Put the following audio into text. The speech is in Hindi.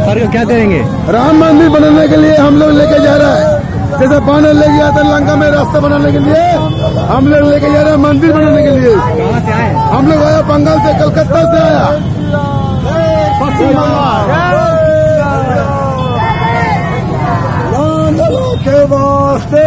और क्या करेंगे? राम मंदिर बनाने के लिए हम लोग लेके जा रहे हैं। जैसे बानर ले गया था लंका में रास्ता बनाने के लिए, हम लोग लेके जा रहे हैं मंदिर बनाने के लिए। कहाँ से आए? हम लोग आया बंगाल से, कलकत्ता से आया। पश्चिम बंगाल के वास्ते